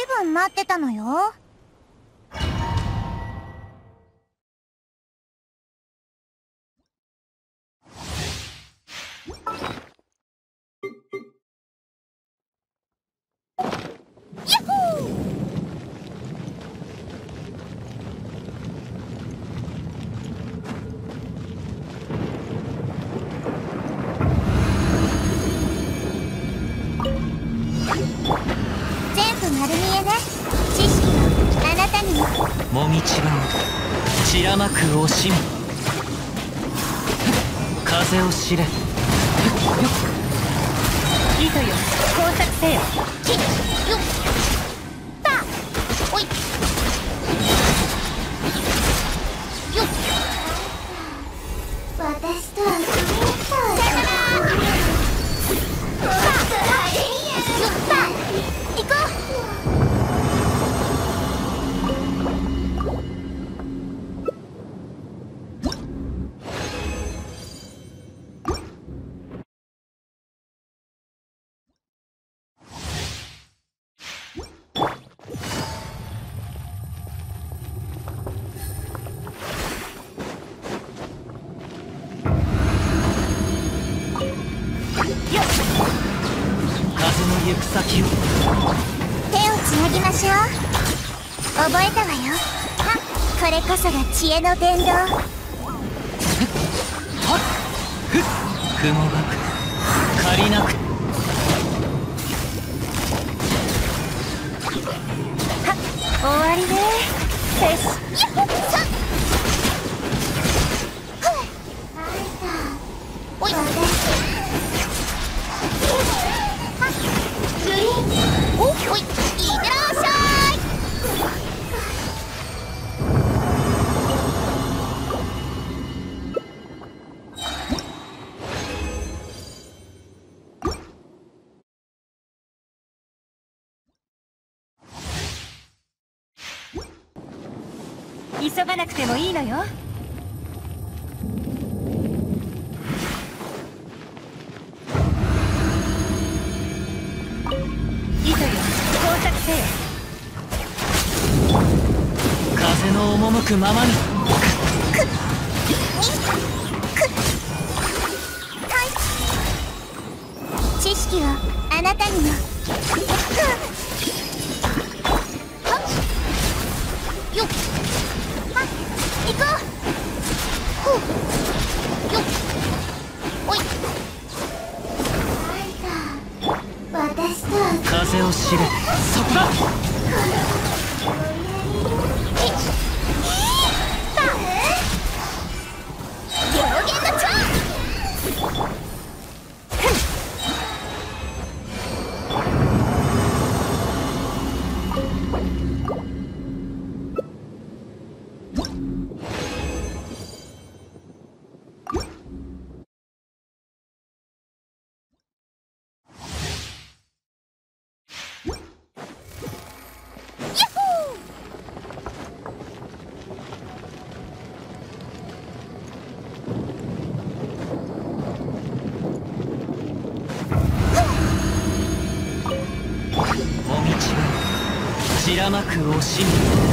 ぶん待ってたのよ。全部丸見えね。知識はあなたにも。 もみちばを散らまく惜しみ、風を知れ。 糸よ、工作せよ。 きっよっぱおいよっ私とはさよならよっぱ行こ風の行く先を。 手をつなぎましょう。覚えたわよ。はっ、これこそが知恵の伝道。 雲がく借りなく。 終わりね。よし。 やっほっさっおいおい、いってらっしゃい。 急がなくてもいいのよ。糸よ、工作せよ。 風の赴くままに。 知識はあなたにも。はっよっはっ行こう。ほうよっおい私とは風を知れ。そこだ。 両言のチャンもみちば散らまく惜し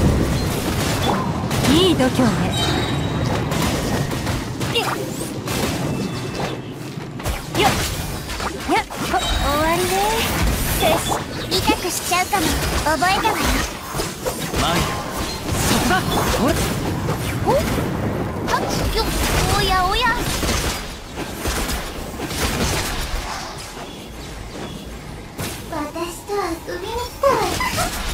み。 いい度胸ね。よっやっ終わりね。よし。 痛くしちゃうかも。覚えたわよ。 前そこだ。おれおはっよっおやおや私とは遊びに来たわよ。